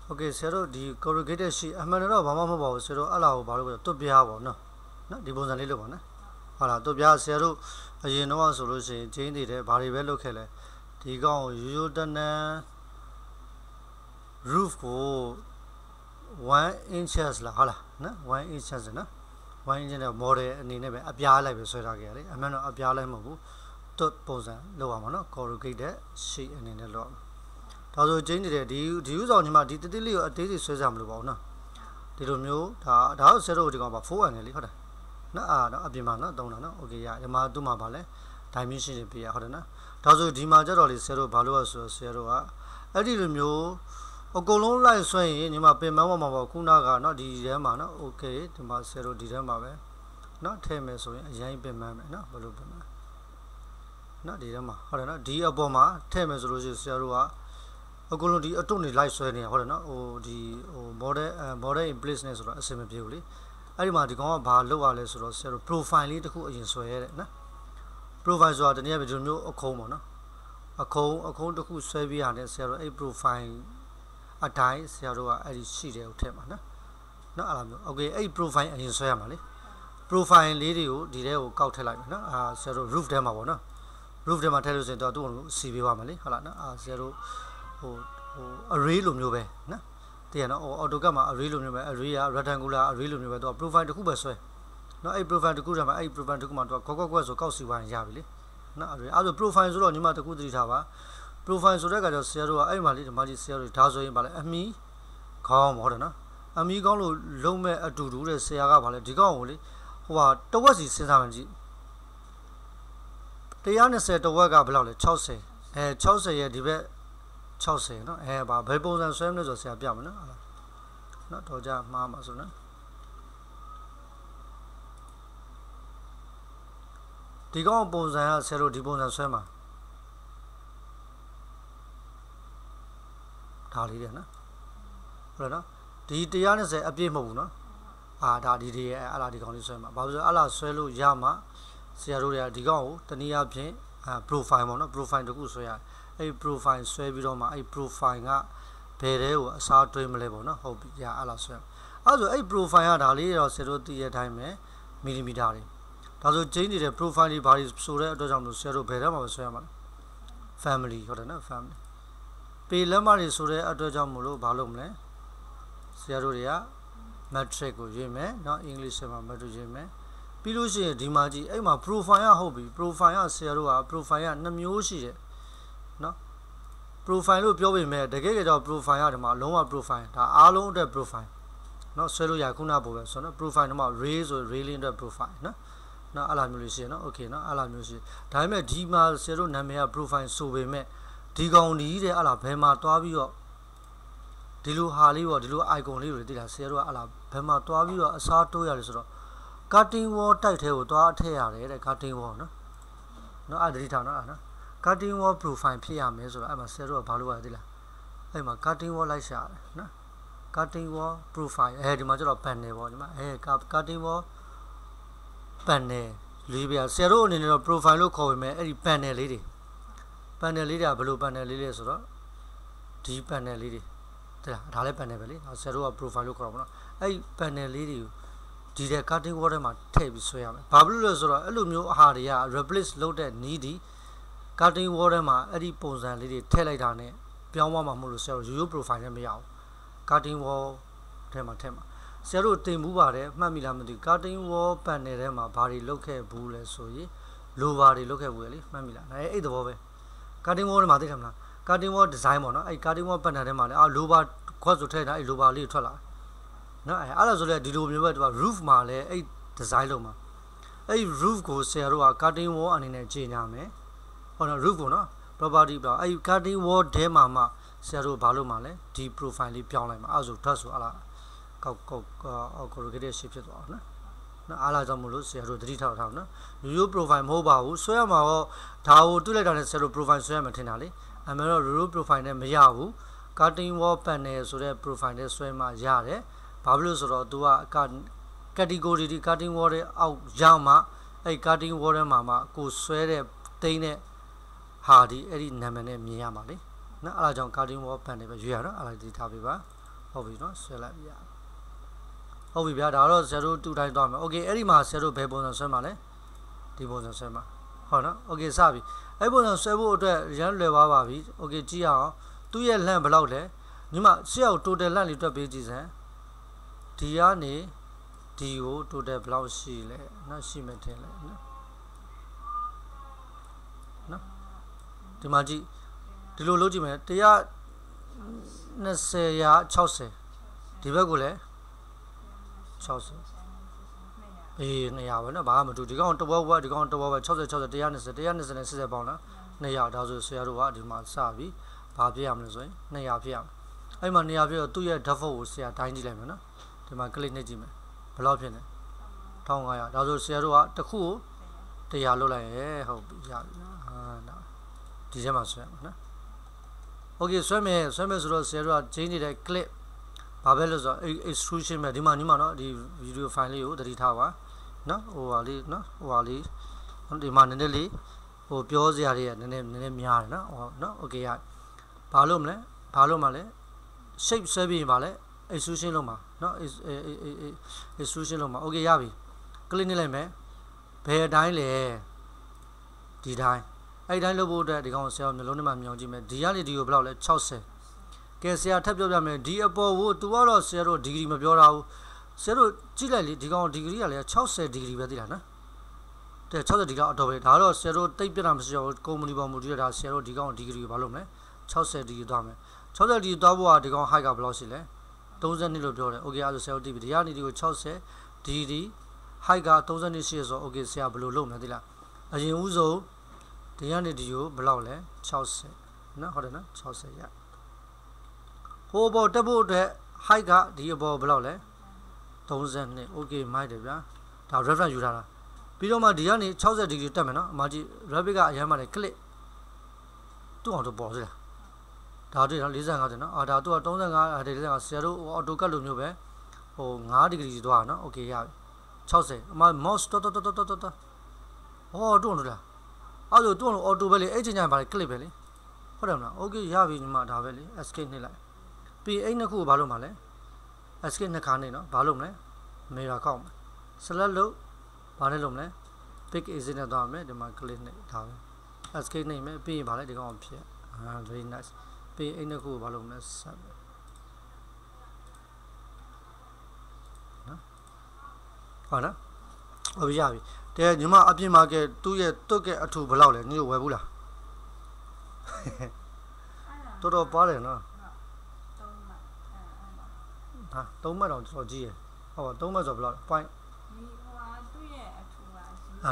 Okay, zero the corrugated sheet. I'm not a mama zero allow barber to be our no. Not the bones a little one. Hala to be a zero. You know, a solution, change it, very well locally. The go you done roof go 1 inches la hala, no 1 inches, no 1 inch of more and in a piala with Sora Gary. I mean a piala mobu to pose low amano corrugated sheet and in a law. Also change it, do you use on him a detail or daily Suzam Lubona? Did you know the house said about 4 and a little? No, Abimana, don't know. Okay, yeah, the Maduma Bale, dimension be a hodana. Tazo Dimaja or Zero Balua Zero. I didn't know. O Golon like swaying in my pay Mama Kunaga, not the Yamana, okay, the Masero Didama, not 10 minutes, young Pemma, no, Balubama. Not the Yama, Hodana, Dia Boma, 10 minutes, Zero. A golden the attorney life swaying, Hodana, or the border in placeness or assembly. I demand to go about low less or zero profiling the cook in Sway. Profiles are the near between a common. A cone to who say behind zero a profile a tie zero at the city of Temana. No, okay, a profile in Swamali. Profile lady, the real Cautelina, zero roof them a roof them a television to CB Wamali, Halana, zero a real Nube. They are Autogama, a real area, rectangular, a real number to provide the Kubasway. No, I provide the Kudama, I provide the command to Coco or Cossi one Yavili. No, other profiles on you matter good tower. Profiles of regular zero, I mali the magic zero, Tazo, but a me, calm order. A me gone Lome a to do the Seaga, Digoli, who are towards his Sinamanji. The young said to work up loudly, Chelsea, Chelsea, a debate. Chelsea, no, about Bibles and Swimmers or Sabiamana. Not Toja, Mamma, so no. The gone bones and zero debons and swimmer. Taliana. The young say a bit more, no? Ah, daddy, Allah the county swimmer. But Allah swallow Yama, Sierra Digo, the near pin, profile mono, profile the Gusoya. A profile Swabidoma, a profile Pereo, a South Dream level, no hope, ya Alaswell. Also, a profile Ali or Seroti time, millimetary. Tazo change the profile bodies Sura doesn't zero Perama Swammer. Family, or another family. P. Lamar is Sura Adojamulo, Balumne, Sierra, Matrico, Jime, not English, Matujime. Pilusi, Dimaji, Emma, profile hobby, profile Sierra, profile Namusi. No profile pure me, the gate of profile, lower profile, the alone the profile. No solo Yakuna Boga, so no profile about raise or really in the profile. No alarm music, no okay, no alarm music. Time a Dima zero Namia profile so we met. Digon need the Alabama Tabio Dilu Hali or Dilu Icon Libre, zero Alabama Tabio, a Sato Yarisro. Cutting war tight hair to our tear, cutting war, no other return. Cutting wall profile PM is I'm a zero Palua Dilla. I'm a cutting wall like shot. Cutting wall profile, I had a matter of penny, cutting wall penny. Libya zero in a profile look over me, a penny lady. Penny lady, a blue penny lily, deep penny lady. The Dale penny belly, a zero profile look over. A penny lady. Did a cutting water my tape swam. Pablo Zora, Alumio Hardia, replace loaded needy. Cutting water ma, Eddie Pons and Lady Teledane, Piamma Mulusel, you profile me out. Cutting wall, tema. Zero Timubare, Mamila, cutting wall, Panerema, Bari Loke, Bulle, so ye, Luvari Loke Willie, Mamila, I ate the over. Cutting wall, Madame, cutting wall design, I cutting wall Panerema, I Luba, Quasutena, I Luba Litola. No, I also let the roof male, a design. A roof goes zero, cutting wall and in a gename. On a roof, no, probably a cutting word de mamma, zero balumale, deep profile piano, also tasso alla corrugated ships. No, alla zamulus, zero 3,000. You provide mobile, swam tau to let on a zero profile swam matinally, a mirror roof profile meyavu, cutting wall pane, so that profile swimmer yare, Pablo's or dua category cutting water out jama, a cutting water mamma, go swear a Hardy, Eddie Namane Miyamali. No, I don't cutting war penny, but you are like the Tabiba. ဟုတ်ပြီနော်ဆွဲလိုက်ပြီဟုတ်ပြီဗျာဒါတော့ဆရာတို့တူတိုင်းသွားမယ်โอเคအဲ့ဒီမှာဆရာတို့ဘယ်ပုံစံဆွဲမှာလဲဒီပုံစံဆွဲမှာဟုတ်နော်โอเคစပြီအဲ့ပုံစံဆွဲဖို့အတွက်ရမ်းလွယ်ပါပြီโอเคကြည့်အောင်သူ့ရဲ့လန့်ဘယ်လောက်လဲညီမရှေ့အောင် total လန့်လေးတွက်ပေးကြည့်စမ်းဒီကနေဒီကို total ဘယ်လောက်ရှိလဲနော်ရှိမယ်ထင်လဲနော်ဒီမှာကြည့်ဒီလိုလုပ်ကြည့်မယ်120ရာ60ဒီဘက်ကိုလည်း60အေး200ပဲနော်ဘာမှမတူဒီကောင်တဝက်ဝက်ဒီကောင်တဝက်ဝက်60 60 120 120နဲ့40ပေါင်းလား200ဒါဆိုဆရာတို့ကဒီမှာစပြီးဘာပြရမလဲဆိုရင်200ပြရမယ်အဲ့မှာ200ပြတော့သူ့ရဲ့ default ကိုဆရာတိုင်းကြည့်လိုက်မယ်နော်ဒီမှာ click နှိပ်ကြည့်မယ်ဘယ်လောက်ဖြစ်လဲ1500ဒါဆိုဆရာတို့ကတစ်ခုကို100လုပ်လိုက်ရဲဟုတ်ပြီရပြီဒါဒီထဲမှာဆွဲမှာနော်โอเคဆွဲမယ်ဆိုတော့ဆရာတို့က change နေတဲ့ clip ဘာပဲလို့ဆိုတော့ extrusion ပဲဒီမှာညီမနော်ဒီ video file လေးကိုတတိထားပါနော်ဟိုဟာလေးနော်ဟိုဟာလေးဒီမှာနည်းနည်းလေးဟိုပြောစရာတွေကနည်းနည်းများတယ်နော်ဟောနော်โอเคရဘာလို့မလဲဘာလို့မှလဲ shape ဆွဲပြီးရင်ပါလဲ extrusion လုပ်မှာနော် extrusion လုပ်မှာโอเคရပြီ click နှိပ်လိုက်မယ်ဘယ်အတိုင်းလဲဒီတိုင်းအဲ့တိုင်းလုပ်ဖို့အတွက်ဒီကောင်ဆရာမျိုးလုံးထဲမှာမြောင်ကြည့်မယ်ဒီကနေဒီကိုဘယ်လောက်လဲ60ကဲဆရာထပ်ပြောပြမယ်ဒီအပေါ်ကိုသူကတော့ဆရာတို့ဒီဂရီမပြောတာဘူးဆရာတို့ကြည့်လိုက်လေဒီကောင်ဒီဂရီကလည်း60ဒီဂရီပဲသိလားနော်တဲ့60ဒီကောင်အတော်ပဲဒါတော့ဆရာတို့တိတ်ပြတာမရှိဘူးကုမ္ပဏီပေါ်မူတည်ရတာဆရာတို့ဒီကောင်ဒီဂရီကိုဘာလုပ်မလဲ60ဒီဂရီသွားမယ်60ဒီဂရီသွားဖို့ကဒီကောင် height ကဘယ်လောက်ရှိလဲ32လို့ပြောတယ် okay အဲ့ဒါဆရာတို့တိပြီဒီကနေဒီကို60ဒီဂရီ height က32ရှိရဆို okay ဆရာဘယ်လိုလုပ်မလဲသိလားအရင်ဦးဆုံးဒီကနေဒီကိုဘယ်လောက်လဲ60နော်ဟုတ်တယ်နော်60ရဟိုဘောတက်ဖို့အတွက် height ကဒီအပေါ်ဘယ်လောက်လဲ32 okay မိုက်တယ်ဗျာဒါ reference ယူထားတာပြီးတော့မှဒီကနေ60ဒီဂရီတက်မယ်နော်အမကြီး rapid ကအရင်မှတယ် click သူ့အောင်တော့ပေါ်စေလားဒါတွေ့နော်45တယ်နော်ဒါသူက35ဒီ45ဆရာတို့ auto cut လိုမျိုးပဲဟို5ဒီဂရီသွားနော် okay ရပြီ60အမ mouse တော်ဟောတွန်းလို့လားအဲ့လိုတွန်းလို့ auto ပဲလေအဲ့ချိန်ကျရင်ဗာလေ click ပဲလေဟုတ်တယ်မလား okay ရပြီညီမဒါပဲလေ escape နှိပ်လိုက်ပြီးအဲ့နှစ်ခုကိုဘာလုပ်မှာလဲ escape နှစ်ခါနှိပ်နော်ဘာလုပ်မလဲ mirror ကောက်မယ် select လို့ဘာနဲ့လုပ်မလဲ pick exit နဲ့သွားမယ်ဒီမှာ click နှိပ်ဒါပဲ escape နှိပ်မယ်ပြီးရင်ဗာလေဒီကောင်ဖြစ်very nice ပြီးအဲ့နှစ်ခုကိုဘာလုပ်မလဲဆက်မယ်နော်ဟုတ်နော်ဟုတ်ပြီရပြီတဲ့ညီမအပြင်မှာကဲသူ့ရဲ့တွတ်ကအထူဘယ်လောက်လဲညီတို့ဝယ်ဘူးလားတော်တော်ပါတယ်နော်ဟာ3မှတ်တော့တော်ကြီးရယ်ဟုတ်3မှတ်ဆိုဘယ်လောက် point ဒီဟိုဟာသူ့ရဲ့အထူက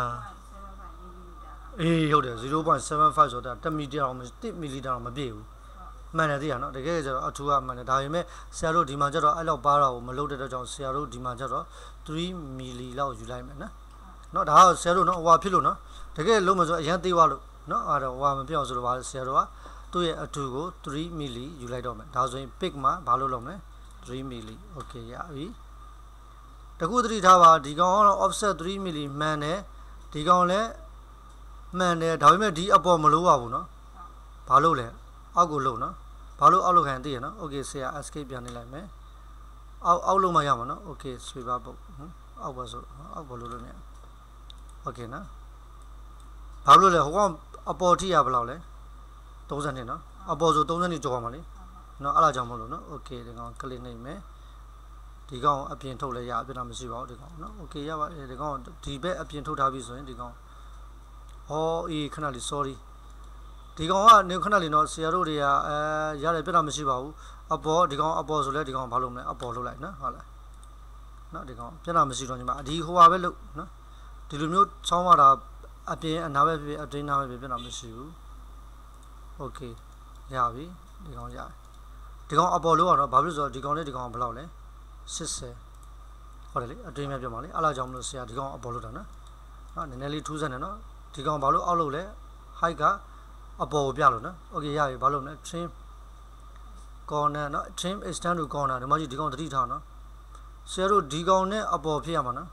အေးဟုတ်တယ် 0.75 ဆိုတာ1မီလီတောင်1မီလီတောင်မပြည့်ဘူးမှန်တယ်သိရနော်တကယ်ကျတော့အထူကမှန်တယ်ဒါပေမဲ့ဆရာတို့ဒီမှာကျတော့အဲ့လောက်ပါတာကိုမလုပ်တဲ့အတွက်ကြောင့်ဆရာတို့ဒီမှာကျတော့3မီလီလောက်ယူလိုက်မယ်နော်ဒါကဆရာတို့နော်ဟိုဟာဖြစ်လို့နော်တကယ်လုံးမဆိုအရင်သေးသွားလို့နော်အဲ့တော့ဟိုဟာမပြောင်းဆိုတော့ဗာဆရာတို့ကသူ့ရဲ့အထူကို3မီလီယူလိုက်တော့မယ်ဒါဆိုရင် pick မှာဘာလို့လုပ်မလဲ3မီလီ okay ရပြီတခုသတိထားပါဒီကောင်ကတော့ offset 3မီလီမှန်တယ်ဒီကောင်လည်းမှန်တယ်ဒါပေမဲ့ဒီအပေါ်မလို့ရဘူးနော်ဘာလို့လဲအောက်ကိုလို့နော်ဘာလို့အောက်လို့ခံသိရနော် okay ဆရာ escape ပြန်နေလိုက်မယ်အောက်လို့မှရမှာနော် okay sweeper ပုတ်အောက်ပါဆိုအောက်ဘလို့လို့မရokay နော်ဘာလို့လဲဟိုကအပေါ်ထိရဘယ်လောက်လဲ32နော်အပေါ်ဆို32ကျော်ပါမှာလေနော်အဲ့ဒါကြောင့်မလို့နော် okay ဒီကောင် click နှိပ်မယ်ဒီကောင်အပြင်ထုတ်လဲရအပြင်တော့မရှိပါဘူးဒီကောင်နော် okay ရပါတယ်ဒီကောင်ဒီဘက်အပြင်ထုတ်ထားပြီဆိုရင်ဒီကောင်ဟောအေးခဏလေး sorry ဒီကောင်ကနေခဏလေးနော်ဆရာတို့တွေကရတယ်ပြတ်တာမရှိပါဘူးအပေါ်ဒီကောင်အပေါ်ဆိုလဲဒီကောင်ဘာလုပ်မလဲအပေါ်လုပ်လိုက်နော်ဟုတ်လားနော်ဒီကောင်ပြတ်တာမရှိတော့ညီမဒီဟိုပါပဲလုပ်နော်ဒီလိုမျိုးချောင်းရတာအပြင်အနာပဲဖြစ်အတွင်းနာပဲဖြစ်ပြတ်တာမရှိဘူး okay ရပြီဒီကောင်ရဒီကောင်အပေါ်လို့ကတော့ဘာဖြစ်လို့ဆိုတော့ဒီကောင်လေးဒီကောင်ဘယ်လောက်လဲ80ဟုတ်တယ်လေအတွင်းမြပြတ်ပါလေအဲ့လာကြောင့်မလို့ဆရာဒီကောင်အပေါ်လို့တာနော်နည်းနည်းလေးထူးဆန်းတယ်နော်ဒီကောင်ဘာလို့အောက်လို့လဲ height ကအပေါ်ကိုပြလို့နော် okay ရပြီဘာလို့လဲ trim corner နော် trim extend to corner ဒီမှာကြီးဒီကောင်သတိထားနော်ဆရာတို့ဒီကောင်နဲ့အပေါ်ဖြစ်ရမှာနော်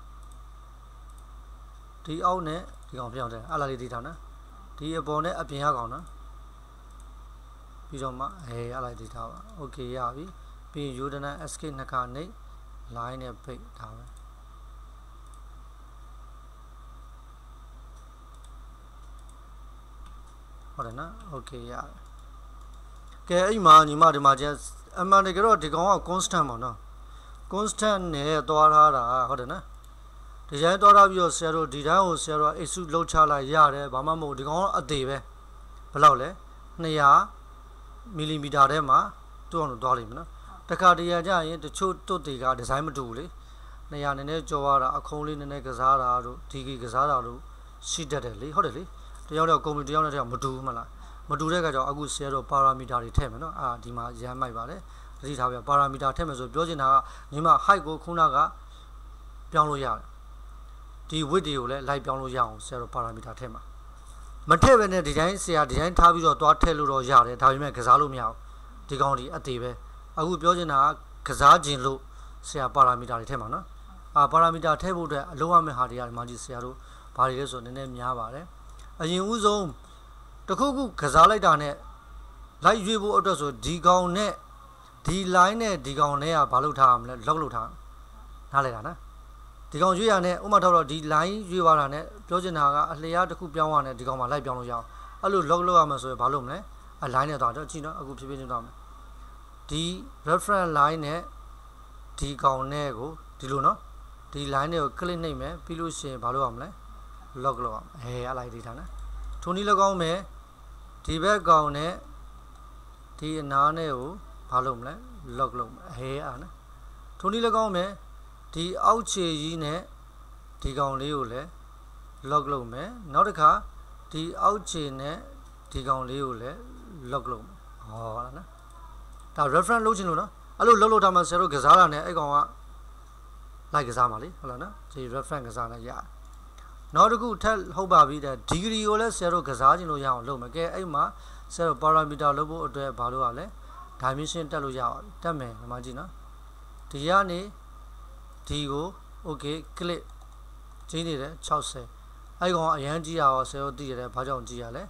ဒီအောက်နဲ့ဒီကောင်ဖြစ်အောင်တယ်အဲ့လာလေးသတိထားနော်ဒီအပေါ်နဲ့အပြင်ရကောင်နော်ပြီးတော့မှအဲ့လာသတိထားပါ okay ရပြီပြီးယူဒနာ SK နှစ်ခါနှိပ် line နဲ့ပိတ်ဒါပဲဟုတ်တယ်နော် okay ရတယ်ကဲအဲ့မှာညီမဒီမှာကျအမှန်တကယ်တော့ဒီကောင်က constant ပေါ့နော် constant နဲ့တွားထားတာဟုတ်တယ်နော်ဒီတိုင်းတွားထားပြီးတော့ဆရာတို့ဒီတိုင်းကိုဆရာတို့ execute လုပ်ချလိုက်ရတယ်ဘာမှမဟုတ်ဒီကောင်ကအသေးပဲဘယ်လောက်လဲ200 mm ထဲမှာတွန်းအောင်တွားလိမ့်မယ်နော်တခါတရံကြရင်တချို့တွတ်တွေကဒီဇိုင်းမတူဘူးလေ200နည်းနည်းကြော်ရတာအခုံးလေးနည်းနည်းကစားတာတို့ဒီကီကစားတာတို့ရှိတတ်တယ်လေဟုတ်တယ်လေတယောက်တော့ကွန်ပျူတာတယောက်နဲ့တယောက်မတူဘူးမလားမတူတဲ့ကကြောင့်အခုဆရာတို့ပါရာမီတာတွေထည့်မယ်နော်ဒီမှာရမ်းမိုက်ပါတယ်သတိထားပြပါရာမီတာထည့်မယ်ဆိုပြောချင်တာကညီမ height ကိုခုနကပြောင်းလို့ရတယ်ဒီ width တွေကိုလည်း light ပြောင်းလို့ရအောင်ဆရာတို့ပါရာမီတာထည့်မှာမထည့်ပဲနဲ့ဒီတိုင်းဆရာဒီတိုင်းထားပြီးတော့တွားထည့်လို့တော့ရတယ်ဒါပေမဲ့ကစားလို့မရဘူးဒီကောင်ဒီအသေးပဲအခုပြောချင်တာကကစားခြင်းလို့ဆရာပါရာမီတာတွေထည့်မှာနော်ပါရာမီတာထည့်ဖို့အတွက်အလုပ်ရမယ့်ဟာတွေကဒီမှာကြည့်ဆရာတို့ဘာတွေလဲဆိုနည်းနည်းများပါတယ်အရင်ဦးဆုံးတခုခုကစားလိုက်တာနဲ့လိုက်ရွေးဖို့အတွက်ဆိုဒီကောင်နဲ့ဒီ line နဲ့ဒီကောင်နဲ့ကဘာလုပ်ထားရမလဲ lock လုပ်ထားနားလည်တာနော်ဒီကောင်ရွေးရနဲ့ဥမာထောက်တော့ဒီ line ရွေးသွားတာနဲ့ပြောချင်တာကအလျားတစ်ခုပြောင်းသွားတယ်ဒီကောင်မှာလိုက်ပြောင်းလို့ရအောင်အဲ့လို lock လုပ်ရမှာဆိုရင်ဘာလုပ်မလဲအ line နဲ့သွားတော့ကြည့်နော်အခုဖြည်းဖြည်းချင်းသွားမယ်ဒီ reference line နဲ့ဒီကောင်နဲ့ကိုဒီလိုနော်ဒီ line နဲ့ကို click နှိပ်မယ်ပြီးလို့ရှိရင်ဘာလုပ်ရမလဲ lock လုပ်ရမယ်အဲ့လိုက်ဒီထားနော်ထိုနည်း၎င်းမယ်ဒီဘက်ကောင်နဲ့ဒီအနားနဲ့ကိုဘာလုပ်မလဲ lock လုပ်မယ်အားနော်ထိုနည်း၎င်းမယ်ဒီအောက်ခြေကြီးနဲ့ဒီကောင်လေးကိုလည်း lock လုပ်မယ်နောက်တစ်ခါဒီအောက်ခြေနဲ့ဒီကောင်လေးကိုလည်း lock လုပ်မယ်ဟောလားနော်ဒါ reference လုပ်ချင်လို့နော်အဲ့လိုလုပ်ထားမှဆရာတို့ကစားတာနဲ့အဲ့ကောင်ကလိုက်ကစားမှာလေဟုတ်လားနော်ဒီ reference ကစားနေရတယ်နောက်တစ်ခုထပ်ဟုတ်ပါပြီတဲ့ degree ကိုလည်းဆရာတို့ကစားချင်လို့ရအောင်လုပ်မယ်ကဲအဲ့မှာဆရာတို့ parameter လုပ်ဖို့အတွက်ဘာလို့ရလဲ dimension တက်လို့ရအောင်တက်မယ်ဒီမှာကြည့်နော်ဒီကနေဒီကို okay click ကြီးနေတယ်60အဲ့ကောင်အရန်ကြီးရအောင်ဆရာတို့သိရတယ်ဘာကြောင့်ကြီးရလဲ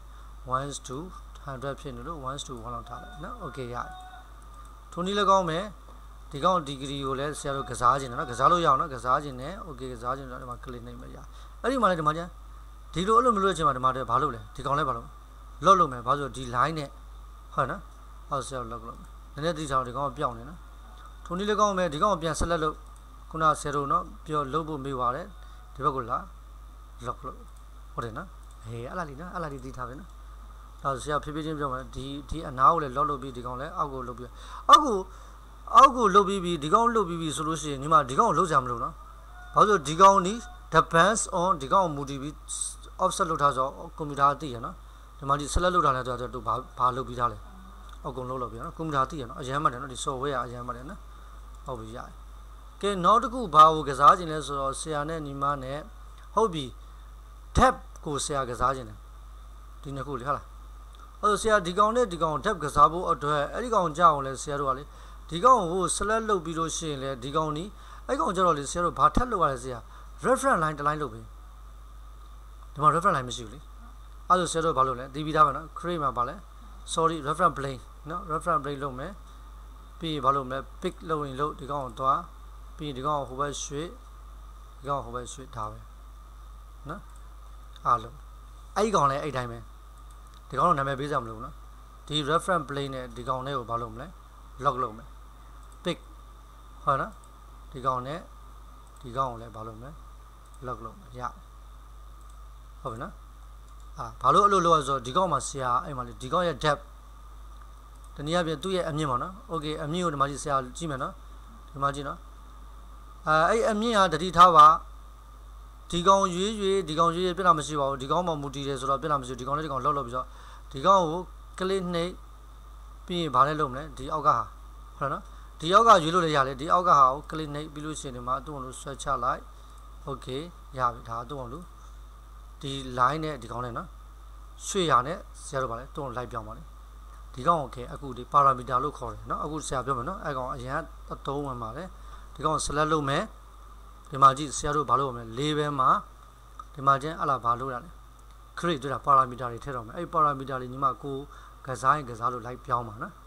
1 to 100ဖြစ်နေလို့1 to 1လောက်ထားလိုက်နော် okay ရတယ်ထိုနည်းလည်းကောင်းမယ်ဒီကောင် degree ကိုလည်းဆရာတို့ကစားခြင်းနော်ကစားလို့ရအောင်နော်ကစားခြင်းနဲ့ okay ကစားခြင်းတော့ဒီမှာ click နှိပ်မရအဲ့ဒီမှာလည်းဒီမှာကျန်ဒီလိုအဲ့လိုမလို့ချင်းမှာဒီမှာဘာလုပ်လဲဒီကောင်လည်းဘာလုပ်lock လုပ်မယ်ဘာလို့ဒီ line နဲ့ဟုတ်နော်အောက်ဆရာ lock လုပ်မယ်နည်းနည်းသိချအောင်ဒီကောင်ကပြောင်းနေနော်ထိုနည်းလည်းကောင်းမယ်ဒီကောင်ကိုပြန် select လုပ်ခုနဆရာတို့နော်ပြောလုပ်ဖို့မေးပါတယ်ဒီဘက်ကိုလာ lock လုပ်ဟုတ်တယ်နော်အဲ့လားလीနော်အဲ့လားလीသိထားပဲနော်ဒါဆရာဖြည်းဖြည်းချင်းပြောမယ်ဒီအနားကိုလည်း lock လုပ်ပြီးဒီကောင်လည်းအောက်ကိုလုပ်ပြီးအောက်ကိုလုပ်ပြီးဒီကောင်လုပ်ပြီးဆိုလို့ရှိရင်ညီမဒီကောင်ကိုလုပ်ကြမလို့နော်ဘာလို့ဒီကောင်ဒီ depends on ဒီကောင်မူတည်ပြီး offset လုပ်ထားဆိုကွန်ပျူတာသိရနော်ဒီမှာဒီ select လုပ်ထားလဲဆိုတော့ဘာလုပ်ပြီးသားလဲအကုန်လုပ်ပြီးနော်ကွန်ပျူတာသိရနော်အရန်မှတ်တယ်နော်ဒီ software အရန်မှတ်တယ်နော်ဟုတ်ပြီရတယ်ကဲနောက်တစ်ခုဘာကိုကစားခြင်းလဲဆိုတော့ဆရာနဲ့ညီမနဲ့ဟုတ်ပြီ tab ကိုဆရာကစားခြင်းတယ်ဒီနှစ်ခုလေဟုတ်လားအဲ့တော့ဆရာဒီကောင်နဲ့ဒီကောင် tab ကစားဖို့အတွက်အဲ့ဒီကောင်ကြောက်အောင်လဲဆရာတို့ကလေဒီကောင်ကို select လုပ်ပြီးလို့ရှိရင်လေဒီကောင်ဒီအဲ့ကောင်ကျတော့လေဆရာတို့ဘာထပ်လုပ်ရလဲဆရာ reference line တစ် line လုပ်ပြီးဒီမှာ reference line မရှိဘူးလေအဲ့ဒါဆရာတို့ဘာလုပ်လဲဒီပြီးသားပါနော် create မှာပါလဲ sorry reference plane နော် reference plane လုပ်မယ်ပြီးဘာလုပ်မလဲ pick လုပ်ရင်လုပ်ဒီကောင်ကိုသွားပြီးဒီကောင်ကိုဟိုဘက်ရွှေ့ဒီကောင်ကိုဟိုဘက်ရွှေ့ဒါပဲနော်အားလုံးအဲ့ဒီကောင်လည်းအဲ့တိုင်းပဲဒီကောင်တော့နာမည်ပေးစရာမလိုဘူးနော်ဒီ reference plane နဲ့ဒီကောင်လေးကိုဘာလုပ်မလဲ lock လုပ်မယ် pick ဟုတ်နော်ဒီကောင်နဲ့ဒီကောင်ကိုလည်းဘာလုပ်မလဲ lock လုပ်မယ်ရဟုတ်ပြီနော်ဘာလို့အဲ့လိုလုပ်ရဆိုဒီကောင်မှာဆရာအဲ့မှာလေဒီကောင်ရဲ့ depth တနည်းအားဖြင့်သူ့ရဲ့အမြင့်ပေါ့နော် okay အမြင့်ကိုဒီမှာကြည့်ဆရာကြည့်မယ်နော်ဒီမှာကြည့်နော်အဲ့အမြင့်ဟာတတိထားပါဒီကောင်ရွေးဒီကောင်ရွေးပြဿနာမရှိပါဘူးဒီကောင်မှမူတည်တယ်ဆိုတော့ပြဿနာမရှိဘူးဒီကောင်နဲ့ဒီကောင်လောက်ပြီးတော့ဒီကောင်ကို click နှိပ်ပြီးရင်ဘာလဲလုပ်မလဲဒီအောက်ကဟာဟုတ်နော်ဒီအောက်ကရွေးလို့လည်းရတယ်ဒီအောက်ကဟာကို click နှိပ်ပြီးလို့ရှိရင်ဒီမှာသူ့အောင်လို့ဆွဲချလိုက် okay ရပြီဒါသူ့အောင်လို့ဒီ line နဲ့ဒီကောင်နဲ့နော်ရွှေ့ရနဲ့ဆရာတို့ပါလဲသူ့အောင်လိုက်ပြောင်းပါလေဒီကောင် okay အခုဒီ parameter လို့ခေါ်တယ်နော်အခုဆရာပြောမယ်နော်အဲ့ကောင်အရင်အသုံးဝင်ပါတယ်ဒီကောင် select လုပ်မယ်ဒီမှာကြည့်ဆရာတို့ဘာလုပ်ရမလဲ label မှာဒီမှာကျန်အလားဘာလုပ်ရလဲ create တွေ့တာ parameter တွေထည့်တော့မယ်အဲ့ parameter တွေညီမကိုကစားရင်ကစားလို့လိုက်ပြောင်းပါနော်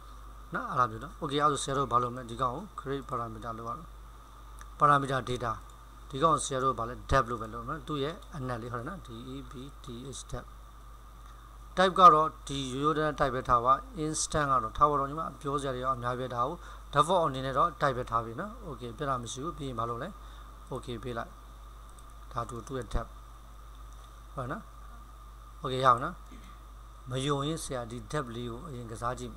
နော်အဲ့လိုမျိုးနော် okay အဲ့ဒါဆရာတို့ဘာလုပ်မလဲဒီကောင်ကို create parameter လို့ရအောင် parameter data ဒီကောင်ဆရာတို့ဘာလဲ depth လို့ပဲလုပ်မယ်သူ့ရဲ့အနက်လေးဟုတ်တယ်နော် depth depth type ကတော့ဒီရိုးရိုးတန်း type ပဲထားပါ instant ကတော့ထားပါတော့ညီမပြောစရာတွေရောအများကြီးပဲဒါကို default အနေနဲ့တော့ type ပဲထားပြီနော် okay ပြတာမရှိဘူးပြီးရင်ဘာလုပ်လဲ okay ပေးလိုက်ဒါသူ့ရဲ့ depth ဟုတ်နော် okay ရအောင်နော်မယုံရင်ဆရာဒီ depth လေးကိုအရင်ကစားကြည့်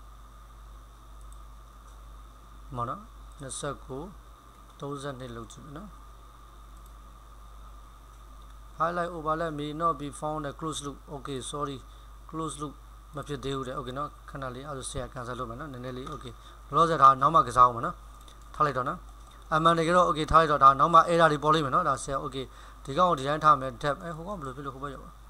မနော်29 32လောက်ကြည့်မယ်နော် highlight overlap may not be found at close loop okay sorry close loop မဖြစ်သေးဘူးတဲ့ okay နော်ခဏလေးအဲ့ဒါဆရာ cancel လုပ်မယ်နော်နည်းနည်းလေး okay ဘလော့ဆက်ဒါနောက်မှကစားအောင်မနော်ထားလိုက်တော့နော်အမှန်တကယ်တော့ okay ထားလိုက်တော့ဒါနောက်မှ error တွေပေါ်လိမ့်မယ်နော်ဒါဆရာ okay ဒီကောင်ကိုဒီတိုင်းထားမယ် depth ဟိုကောင်ဘယ်လိုဖြစ်လို့ဟိုဘက်ရောက်ပါ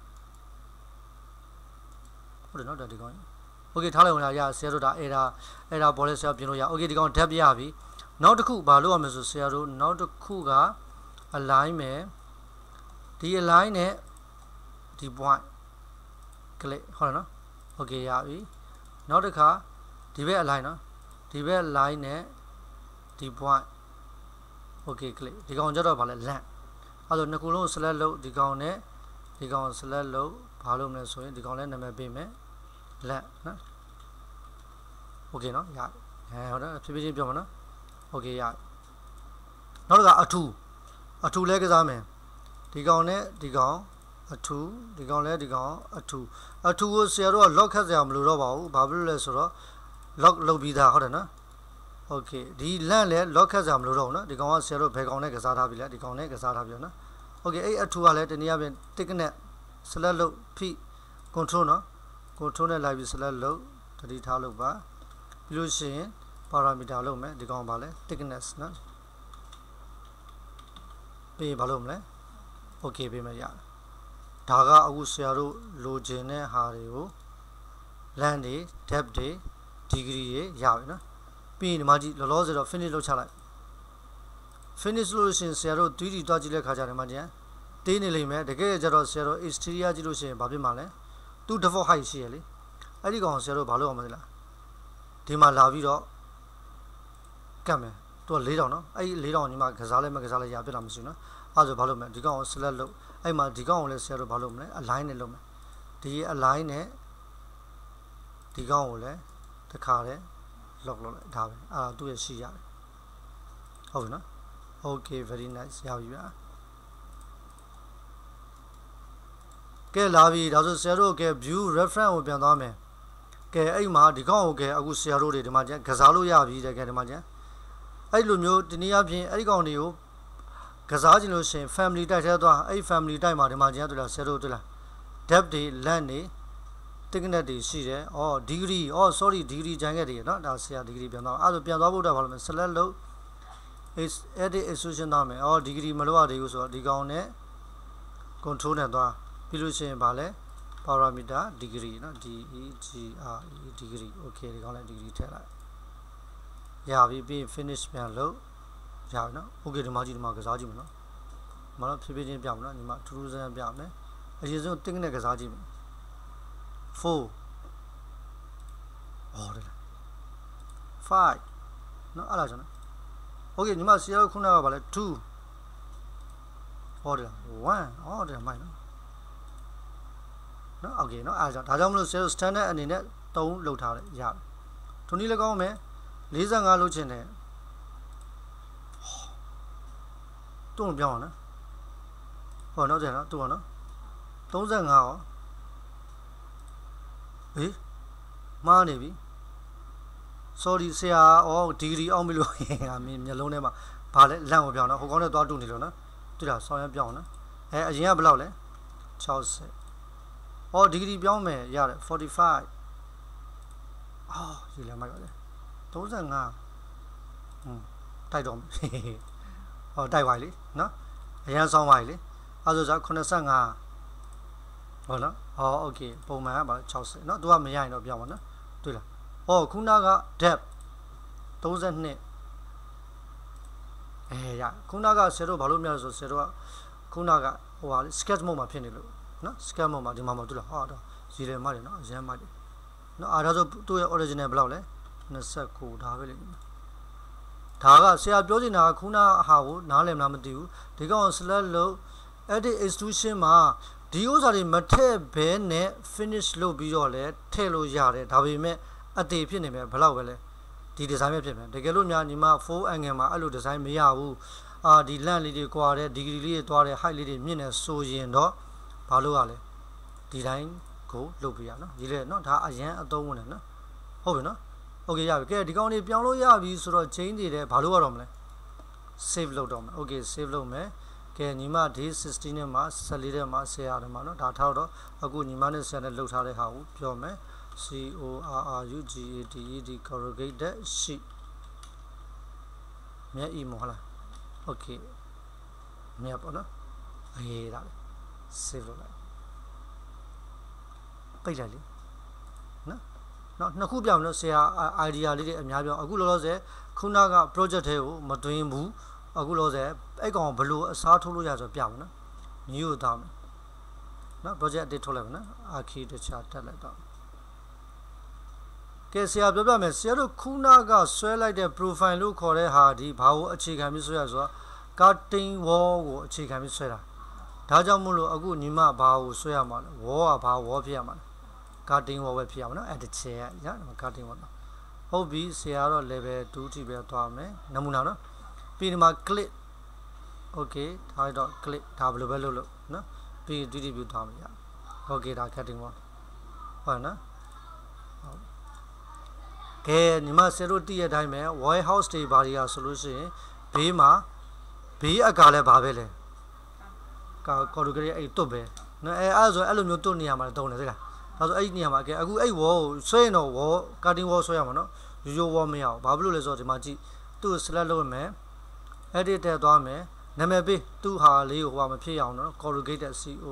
ဟုတ်တယ်နော်ဒါဒီကောင် okay ထားလိုက်အောင်ရဆရာတို့ဒါ error ပေါ်လဲဆရာပြင်လို့ရ okay ဒီကောင် depth ရပြီနောက်တစ်ခုဘာလုပ်ရမလဲဆိုဆရာတို့နောက်တစ်ခုက align မယ်ဒီ align နဲ့ဒီ point click ဟုတ်လားနော် okay ရပြီနောက်တစ်ခါဒီဘက် align နော်ဒီဘက် line နဲ့ဒီ point okay click ဒီကောင်ကြတော့ဗာလဲ length အဲ့တော့နှစ်ခုလုံး select လုပ်ဒီကောင်နဲ့ဒီကောင် select လုပ်ဘာလုပ်မလဲဆိုရင်ဒီကောင်လည်းနာမည်ပေးမယ် length နော် okay နော်ရဟုတ်တယ်ဖြည်းဖြည်းချင်းပြောမှာနော် okay ရနောက်တစ်ခါအထူလဲကစားမယ်ဒီကောင်နဲ့ဒီကောင်အထူဒီကောင်လဲဒီကောင်အထူကိုဆရာတို့က lock ခတ်စရာမလိုတော့ပါဘူးဘာဖြစ်လို့လဲဆိုတော့ lock လုပ်ပြီးသားဟုတ်တယ်နော် okay ဒီလန့်လဲ lock ခတ်စရာမလိုတော့ဘူးနော်ဒီကောင်ကဆရာတို့ဘယ်ကောင်နဲ့ကစားထားပြီလဲဒီကောင်နဲ့ကစားထားပြီနော် okay အဲ့အထူကလည်းတနည်းအားဖြင့် tick နဲ့ select လုပ်ဖိ control နော် control နဲ့လိုက်ပြီး select လုပ်တတိထားလုပ်ပါပြီးလို့ရှိရင် parameter လုပ်မယ်ဒီကောင်ပါလဲ thickness နော်ပြီးဘာလုပ်မလဲ okay ပေးမယ်ရတယ်ဒါကအခုဆရာတို့လိုချင်တဲ့ဟာတွေကို length တွေ depth တွေ degree တွေရပြီနော်ပြီးရင်ဒီမှာကြည့်လောလောဆယ်တော့ finish လုပ်ချလိုက် finish လို့ရှိရင်ဆရာတို့ 3D တွားကြည့်တဲ့ခါကျတယ်မှာကျန်တင်းနေလိမ့်မယ်တကယ်ကြတော့ဆရာတို့ exterior ကြည့်လို့ရှိရင်ဘာဖြစ်မှာလဲသူ default height ရှိရလေအဲ့ဒီကောင်ဆရာတို့ဘာလုပ်အောင်မလဲလားဒီမှာလာပြီးတော့ကတ်မယ်သူက4000နော်အဲ့ဒီ4000ညီမကစားလဲမကစားလဲရပြတာမရှိဘူးနော်အဲ့ဒါဆိုဘာလုပ်မလဲဒီကောင်ကို select လုပ်အဲ့မှာဒီကောင်ကိုလည်းဆရာတို့ဘာလုပ်မလဲ align နဲ့လုပ်မယ်ဒီ align နဲ့ဒီကောင်ကိုလည်းတစ်ခါတည်း lock လုပ်လိုက်ဒါပဲအဲ့ဒါသူ့ရဲ့ရှိရတယ်ဟုတ်ပြီနော် okay very nice ရပြီဗျာကဲလာပြီဒါဆိုဆရာတို့ကဲ view reference ကိုပြန်သွားမယ်ကဲအဲ့မှာဒီကောင်ကိုကဲအခုဆရာတို့တွေဒီမှာကျန်ကစားလို့ရပြီတဲ့ကဲဒီမှာကျန်အဲ့လိုမျိုးဒီနေ့အပြင်အဲ့ဒီကောင်တွေကိုကစားခြင်းလို့ရှိရင် family တိုက်ထဲသွားအဲ့ family တိုက်မှာဒီမှာကျန်တွေ့လားဆရာတို့တွေ့လား depth တွေ length တွေ thickness တွေရှိတယ်အော် degree အော် sorry degree ဂျန်ခဲ့တယ်နော်ဒါဆရာ degree ပြန်သွားအဲ့ဒါပြန်သွားဖို့တော့ဘာလို့မလဲ select လုပ် edit extrusion သွားမယ်အော် degree မလုပ်ရသေးဘူးဆိုတော့ဒီကောင်နဲ့ control နဲ့သွားပြီးလို့ရှိရင်ဘာလဲ parameter degree နော် degree okay ဒီကောင်လည်း degree ထည့်လိုက်ရပြီပြီး finish ပြန်လုပ်ရပြီနော် okay ဒီမှာကြည့်ဒီမှာကစားကြည့်မယ်နော်မနော်ဖြည်းဖြည်းချင်းပြမယ်နော်ညီမထူးထူးဆန်းဆန်းပြမယ်အရင်ဆုံး tick နဲ့ကစားကြည့်မယ် 4 ဟုတ်တယ်5နော်အဲ့ဒါကျွန်တော် okay ညီမဆရာတို့ခုနကဘာလဲ2ဟုတ်တယ်1ဟုတ်တယ်မိုက်နော်နော် okay နော်အဲ့ဒါကြောင့်မလို့ဆရာတို့ standard အနေနဲ့3လောက်ထားတယ်ရတယ်ထုံနည်းလည်းကောင်းမယ်45လောက်ချင်တယ်တုံးပြောင်းအောင်နော်ဟောနောက်ကျန်နော်တူအောင်နော်35ရောဟေးမှားနေပြီ sorry ဆရာအော် degree အောင်ပြီလို့ငါမင်းမျက်လုံးထဲမှာဘာလဲလန့်ကိုပြောင်းနော်ဟိုကောင်းနဲ့သွားတူနေလို့နော်တွေ့လားဆောင်းရပြောင်းနော်အရင်ကဘယ်လောက်လဲ60အော် degree ပြောင်းမယ်ရတယ်45အော်ဒီလည်းမိုက်ပါလေ35တိုက်တော့ဟောတိုက်ပါလေနော်အရန်ဆောင်းပါလေအဲ့ဆို85ဟုတ်နော်ဟော okay ပုံမှန်ကပါ60နော်သူကမရရင်တော့ပြောင်းပါနော်တွေ့လားဟောခုနက depth 32ရခုနကဆယ်တော့ဘာလို့မရလဲဆိုဆယ်တော့ခုနကဟိုဟာ sketch mode မှာဖြစ်နေလို့နော် sketch mode မှာဒီမှာမတွေ့လားဟောတော့ရည်တယ်မှတယ်နော်အရန်မှတယ်နော်အားဒါဆိုသူ့ရဲ့ original ဘယ်လောက်လဲ29ဒါပဲလေဒါကဆရာပြောနေတာကခုနဟာကိုနားလည်မလားမသိဘူးဒီကောင် select လို့ edit extrusion မှာဒီဥစ္စာတွေမထည့်ဘဲနဲ့ finish လုပ်ပြီးတော့လဲထည့်လို့ရတယ်ဒါပေမဲ့အသေးဖြစ်နေမယ်ဘယ်လောက်ပဲလဲဒီ design ပဲဖြစ်မယ်တကယ်လို့များညီမ full angle မှာအဲ့လို design မရဘူးဒီ length လေးတွေကွာတဲ့ degree လေးတွေတွားတဲ့ height လေးတွေမြင့်နေဆိုရင်တော့ဘာလို့ရလဲဒီတိုင်းကိုလုပ်ပြရနော်ဒီလေနော်ဒါအရန်အသုံးဝင်တယ်နော်ဟုတ်ပြီနော်โอเคရပြီကဲဒီကောင်လေးပြောင်းလို့ရပြီဆိုတော့ change တွေတဲ့ဘာလို့ရတော့မလဲ save လုပ်တော့မယ် okay save လုပ်မယ်ကဲညီမ day 16နဲ့မှာ14တဲ့မှာဆရာတယ်မှာနော်ဒါထားတော့အခုညီမနဲ့ဆရာနဲ့လှုပ်ထားတဲ့ဟာကိုပြောမယ် corrugated corrugated sheet မြက်ဤမဟုတ်လား okay မြက်ပေါ့နော်အေးဒါလေ save လုပ်လိုက်ပိတ်လိုက်လေနော်နော်နှစ်ခုပြောင်းလို့ဆရာ idea လေးတွေအများပြောအခုလောလောဆယ်ခုနက project ထဲကိုမတွင်းဘူးအခုလောလောဆယ်အဲ့ကောင်ဘလို့အစားထိုးလို့ရဆိုပြမယ်နော် new ကိုသားမယ်နော် project အတစ်ထုတ်လိုက်မယ်နော် architecture တက်လိုက်တော့ကဲဆရာပြောပြမယ်ဆရာတို့ခုနကဆွဲလိုက်တဲ့ profile လို့ခေါ်တဲ့ဟာဒီဘာကိုအခြေခံပြီးဆွဲရဆိုတော့ cutting wall ကိုအခြေခံပြီးဆွဲတာဒါကြောင့်မို့လို့အခုညီမဘာကိုဆွဲရမှာလဲ wall ကဘာ wall ဖြစ်ရမှာလဲ cutting wall ပဲဖြစ်ရမှာနော် edit chair ရ cutting wall ဟုတ်ပြီဆရာတော့ level 2ထိပဲသွားမယ်နမူနာနော်ပြီးဒီမှာ click okay ထားတော့ click ဒါဘယ်လိုပဲလုပ်လို့နော်ပြီး 3D view ထားမယ်ရ okay ဒါ cutting wall ဟုတ်နော်ကဲညီမဆရာတို့တည့်ရတိုင်းပဲ white house တွေဘာတွေကဆိုလို့ရှိရင်ဘေးမှာဘေးအကာလည်းဘာပဲလဲကော်ဒူကလေးအဲ့တွတ်ပဲနော်အဲ့ဆိုအဲ့လိုမျိုးတွတ်နေရမှာတုံးတယ်သိလားဒါဆိုအဲ့ဒီနေရာမှာကဲအခုအဲ့ wall ကိုဆွဲရင်တော့ wall cutting wall ဆွဲရမှာနော်ရိုး wall မရအောင်ဘာဖြစ်လို့လဲဆိုတော့ဒီမှာကြည့်သူ့ select လုပ်မယ် edit တက်သွားမယ်နာမည်ပေးသူ့ဟာလေးကိုဟိုမဖြစ်အောင်နော် corrugated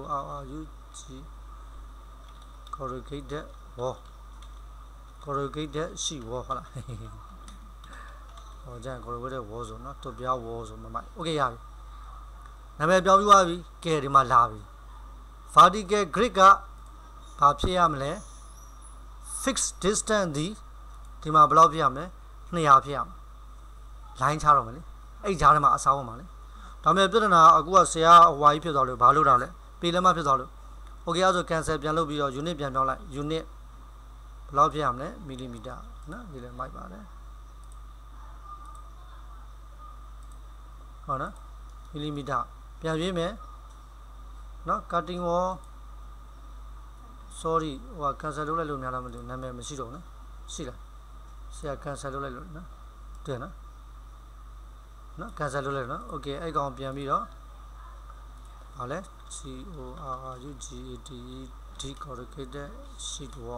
corrugated wall corrugated sheet wall ဟုတ်လားဟောကြံ corrugated wall ဆိုနော်တွတ်ပြား wall ဆိုမမိုက် okay ရပြီနာမည်ပြောင်းပြီးသွားပြီကဲဒီမှာလာပြီ vertical grid ကဘာဖြစ်ရမလဲ fixed distance ဒီမှာဘယ်လောက်ဖြစ်ရမလဲ200ဖြစ်ရမှာ line ချတော့မယ်လေအဲ့ကြားထဲမှာအစားဝင်ပါလေဒါပေမဲ့ပြဿနာအခုကဆရာဟွာကြီးဖြစ်သွားလို့ဘာလို့တာလဲပေလက်မဖြစ်သွားလို့ okay အဲ့ဆို cancel ပြန်လုပ်ပြီးတော့ unit ပြန်ပြောင်းလိုက် unit ဘယ်လောက်ဖြစ်ရမလဲ millimeter နော်ဒီလည်းမိုက်ပါတယ်ဟုတ်နော် millimeter ပြန်ပြေးမယ်နော် cutting wall sorry ဟို cancel လုပ်လိုက်လို့များလားမသိဘူးနာမည်မရှိတော့ဘူးနော်ရှိလားဆရာ cancel လုပ်လိုက်လို့နော်တွေ့နော်နော် cancel လုပ်လိုက်နော် okay အဲ့ကောင်ပြန်ပြီးတော့ဟာလဲ corrugated corrugated sheet wall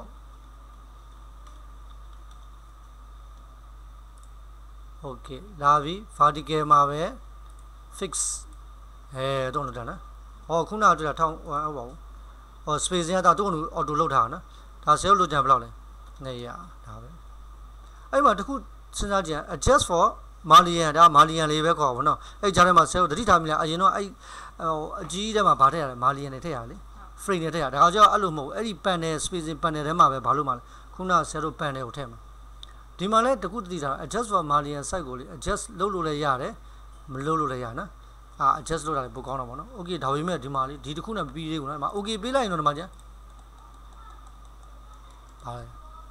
okay လာပြီ vertical မှာပဲ fix တော့လို့တာနော်ဟောခုနကတွေ့တာ1000ဟောပါဘူးဟော space ကသူ့ကို auto လောက်ထားတာနော်ဒါဆယ်လို့ကြံဘယ်လောက်လဲ200ဒါပဲအဲ့မှာတခုစဉ်းစားကြည့် adjust for Malian ဒါ Malian လေးပဲခေါ်ပါတော့အဲ့ကြားထဲမှာဆယ်လို့တတိထားမိလားအရင်တော့အဲ့အကြီးထဲမှာဗာထည့်ရတယ် Malian တွေထည့်ရလေ frame တွေထည့်ရဒါကြောင့်အဲ့လိုမဟုတ်အဲ့ဒီ panel spacing panel ထဲမှာပဲဘာလို့မှလဲခုနဆယ်လို့ panel ကိုထည့်မှာဒီမှာလဲတခုတတိထား adjust for Malian site ကိုလေ adjust လုပ်လို့လည်းရတယ်မလုပ်လို့လည်းရနော်adjust လုပ်တာလည်းပိုကောင်းတော့ဗောနော် okay ဒါပေမဲ့ဒီမှာလေဒီတစ်ခုနဲ့ပြီးသေးဘူးနော်ဒီမှာ okay ပေးလိုက်ရင်တော့ဒီမှာကျန်ဟာလေ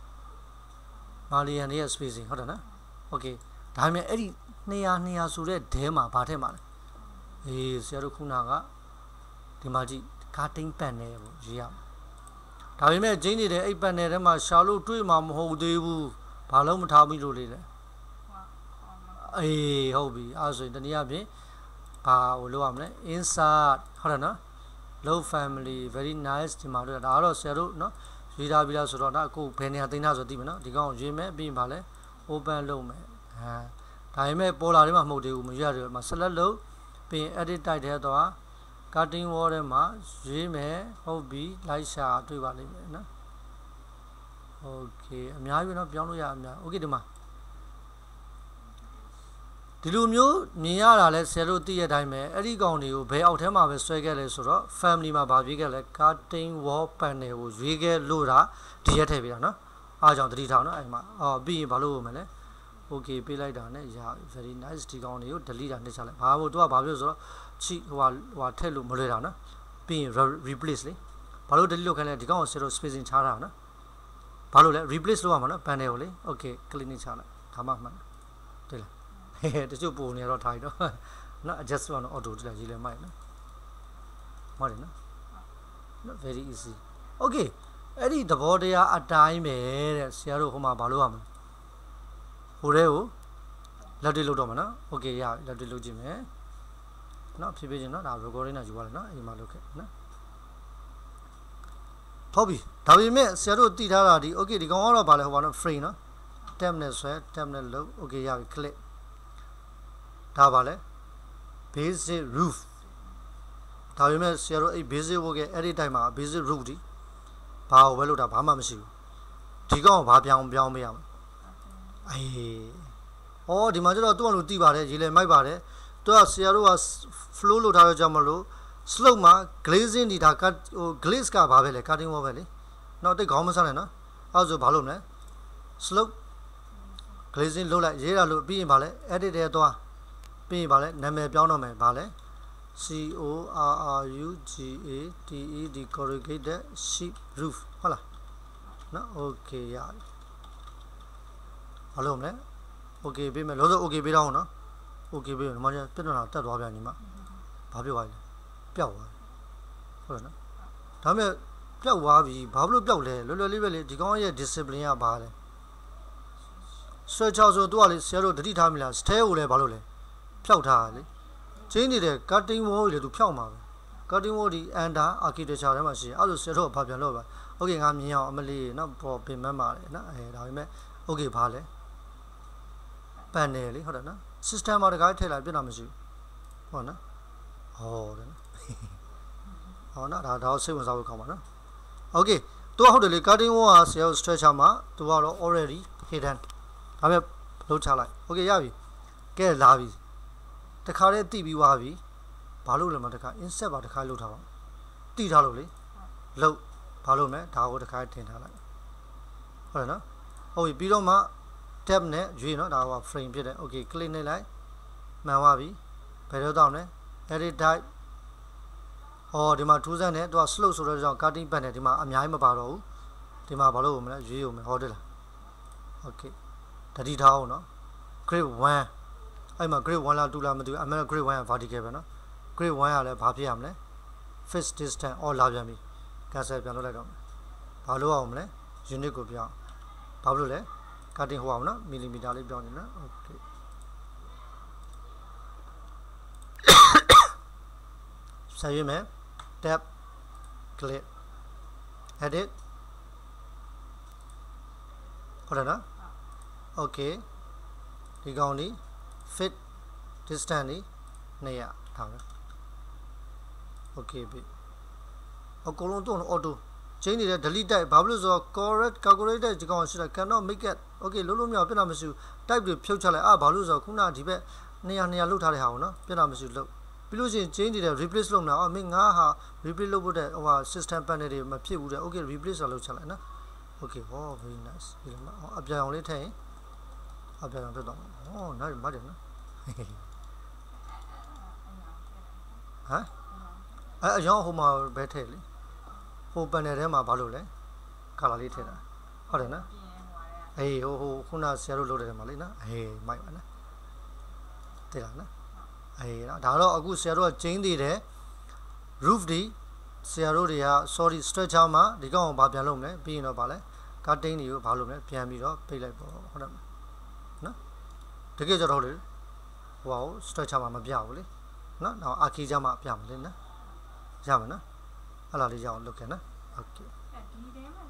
Malian ရဲ့ spacing ဟုတ်တယ်နော် okay ဒါပေမဲ့အဲ့ဒီ200ဆိုတဲ့ဒဲမှာဗာထည့်မှာလေအေးဆရာတို့ခုနကဒီမှာကြည့် cutting panel ကိုရေးရမှာဒါပေမဲ့ဂျင်းနေတဲ့အဲ့ panel ထဲမှာရှာလို့တွေ့မှာမဟုတ်သေးဘူးဘာလို့မထားဘူးလို့လေလေအေးဟုတ်ပြီအဲ့ဆိုရင်တနည်းအားဖြင့်ဘာလို့လုပ်ရမလဲ insert ဟုတ်တယ်နော် low family very nice ဒီမှာတော့ဒါကတော့ဆရာတို့နော်ရေးထားပြီးလားဆိုတော့ဒါအခုဘယ်နေရာသိမ်းထားဆိုသိမယ်နော်ဒီကောင်ရေးမယ်ပြီးရင်ဗာလဲ open လုပ်မယ်ဒါပေမဲ့ပေါ်လာထဲမှာမဟုတ်သေးဘူးမရသေးဘူးမှာ select လုပ်ပြီးရင် edit တိုက်ထဲတော့ cutting wall ထဲမှာရေးမယ်ဟုတ်ပြီလိုက်ရှာတွေ့ပါလိမ့်မယ်နော် okay အများကြီးနော်ပြောင်းလို့ရအများ okay ဒီမှာဒီလိုမျိုးမြင်ရတာလဲဆယ်လို့သိရတိုင်းပဲအဲ့ဒီကောင်တွေကိုဘယ်အောက်ထဲမှာပဲဆွဲခဲ့လဲဆိုတော့ family မှာဗာရွေးခဲ့လဲ cutting wall panel ကိုရွေးခဲ့လို့တာဒီရက်ထည့်ပေးတာနော်အားကြောင့်သတိထားနော်အဲ့မှာပြီးရင်ဘာလို့မလဲ okay ပေးလိုက်တာနဲ့ရ very nice ဒီကောင်တွေကို delete တာနှိမ့်ချလိုက်ဘာလို့သူကဘာဖြစ်လို့ဆိုတော့ချိဟိုထည့်လို့မလွယ်တာနော်ပြီးရင် replace လေဘာလို့ delete လုပ်ခိုင်းလဲဒီကောင်ကို zero spacing ချတာနော်ဘာလို့လဲ replace လုပ်ရမှာနော် panel ကိုလေ okay click နဲ့ချလိုက်ဒါမှမှန်တွေ့လားတချို့ပုံနေတော့ထားရတော့နော် adjust လုပ်အောင် auto ကြည့်လိုက်ရေးလဲမိုက်နော်ဟုတ်တယ်နော် very easy okay အဲ့ဒီသဘောတရားအတိုင်းပဲတဲ့ဆရာတို့ဟိုမှာဘာလို့ရမလဲဟိုတဲ့ကိုလက်တွေ့လုပ်တော့မှာနော် okay ရလက်တွေ့လုပ်ကြည့်မယ်နော်ဖြည်းဖြည်းချင်းနော်ဒါ recording နဲ့ယူရတယ်နော်အိမ်မှာလုပ်ခဲ့နော်ဟုတ်ပြီဒါပေမဲ့ဆရာတို့တည်ထားတာဒီ okay ဒီကောင်ကတော့ဘာလဲဟိုပါနော် frame နော် tab နဲ့ဆွဲ tab နဲ့လုပ် okay ရပြီ click ဒါပါလဲ basic roof ဒါပေမဲ့ဆရာတို့အဲ့ basic work ရဲ့အဲ့ဒီတိုင်းမှာ basic roof ဒီဘာကိုပဲလုပ်တာဘာမှမရှိဘူးဒီကောင်ကိုဘာပြောင်းပေးရမလဲအေးဒီမှာကျတော့သူ့အလိုတီးပါတယ်ရေလေမိုက်ပါတယ်သူကဆရာတို့က flow လုပ်ထားရကြမလို့ slope မှာ glazing ဒီဒါဟို glaze ကဘာပဲလဲ cutting wall ပဲလေတော့တိတ်ခေါင်းမဆန်းနဲ့နော်အဲ့ဆိုဘာလုပ်မလဲ slope glazing လုပ်လိုက်ရေးတာလို့ပြီးရင်ဘာလဲ edit တဲ့သွားပြီးရင်ဘာလဲနာမည်ပြောင်းတော့မယ်ဘာလဲ CORRUGATED corrugated sheet roof ဟုတ်လားနော် okay ရပြီဘာလုပ်မလဲ okay ပေးမယ်လို့ဆို okay ပေးတော့နော် okay ပေးမယ်ဒီမှာကျပြဿနာတက်သွားပြန်ညီမဘာပြောသွားလဲပျောက်သွားဟုတ်လားနော်ဒါပေမဲ့ပျောက်သွားပြီဘာလို့ပျောက်လဲလွယ်လွယ်လေးပဲလေဒီကောင်ရဲ့ discipline ကဘာလဲဆွဲချောက်ဆိုသူကလေဆရာတို့တတိထားမိလား stay ကိုလည်းဘာလို့လဲဖျောက်ထားလေချင်းနေတဲ့ cutting wall တွေသူဖျောက်မှာပဲ cutting wall ဒီ under architecture ထဲမှာရှိတယ်အဲ့လိုဆရာတို့ကဘာပြန်လို့ပါ okay ငါမြင်အောင်အမလေးနော်ပေါ်ပင်မပါတယ်နော်ဒါပေမဲ့ okay ဘာလဲ panel လေဟုတ်တယ်နော် system မှာတကားထည့်လိုက်ပြတ်တာမရှိဘူးဟုတ်နော်ဟောတယ်နော်ဟောနော်ဒါစိတ်ဝင်စားဖို့ကောင်းပါနော် okay သူကဟုတ်တယ်လေ cutting wall ကဆရာတို့ structure မှာသူကတော့ already hidden ဒါပေမဲ့လုံးချလိုက် okay ရပြီကဲလာပြီတခါတည်းတိပြီးသွားပြီဘာလို့လဲမတခါ insert ပါတခါလုပ်ထားပါတိထားလို့လေလုပ်ဘာလို့မလဲဒါကိုတခါထင်ထားလိုက်ဟုတ်တယ်နော်ဟုတ်ပြီပြီးတော့မှ tab နဲ့ရွေးနော်ဒါက frame ဖြစ်တယ် okay click နှိပ်လိုက်မှန်သွားပြီဘယ်တော့တောင်းလဲ edit type ဒီမှာထူးဆန်းတယ်သူက slope ဆိုတော့ကြောင့် cutting panel ဒီမှာအများကြီးမပါတော့ဘူးဒီမှာဘာလို့မလဲရွေးရုံပဲဟုတ်တယ်လား okay တတိထားအောင်နော် grade 1အဲ့မှာ grade 1လား2လားမသိဘူးအမှန် grade 1က vertical ပဲနော် grade 1ကလည်းဘာဖြစ်ရမလဲ fixed distance လာပြန်ပြီ cancel ပြန်လုပ်လိုက်တော့ဘာလို့အောင်မလဲ unit ကိုပြောင်းဘာလို့လဲ cutting ဟိုအောင်နော် millimeter လေးပြောင်းနေနော် okay ဆက်ရွေးမယ် tab click edit ဟုတ်တယ်နော် okay ဒီကောင်လေး fit distance လေး200ထားမယ် okay ပြီအကုန်လုံးတော့ auto change နေတဲ့ delete type ဘာလို့လဲဆိုတော့ correct calculated ဒီကောင်ရှိတာ cannot make it okay လုံးလုံးမြောက်ပြတ်တာမရှိဘူး type တွေဖြုတ်ချလိုက်ဘာလို့ဆိုတော့ခုနဒီဘက်200လုတ်ထားတဲ့ဟာကိုနော်ပြတ်တာမရှိလို့ပြီးလို့ရှိရင် change နေတဲ့ replace လုပ်မှာမင်းငါဟာ replace လုပ်ဖို့တဲ့ဟို system panel တွေမဖြစ်ဘူးတဲ့ okay replace လုပ်ချလိုက်နော် okay very nice ဒီမှာအပြန်အောင်လေးထည့်ရင်အပြန်အောင်ပြတ်တော့nice မတယ်နော်ဟမ်အရောဟိုမှာဘဲထည့်လေဟို panel ထဲမှာဘာလို့လဲ color လေးထည့်တာဟုတ်တယ်နော်အေးဟိုခုနဆရာတို့လုပ်တဲ့ထဲမှာလေနော်မိုက်ပါနော်တဲ့လားနော်ဒါတော့အခုဆရာတို့ကကျင်းသေးတယ် roof ဒီဆရာတို့တွေက sorry structure မှာဒီကောင်ကိုဘာပြန်လုပ်မလဲပြီးရင်တော့ဗာလဲ cutting တွေကိုဘာလုပ်မလဲပြန်ပြီးတော့ပိတ်လိုက်ပေါ့ဟုတ်တယ်နော်တကယ်ကြတော့လေဟို structure မှာမပြဘူးလေနော်တော့ archi ကြမှာပြမှာလေနော်ရမယ်နော်အဲ့လားလေးရအောင်လုပ်ခဲ့နော် okay ဒီထဲမှာ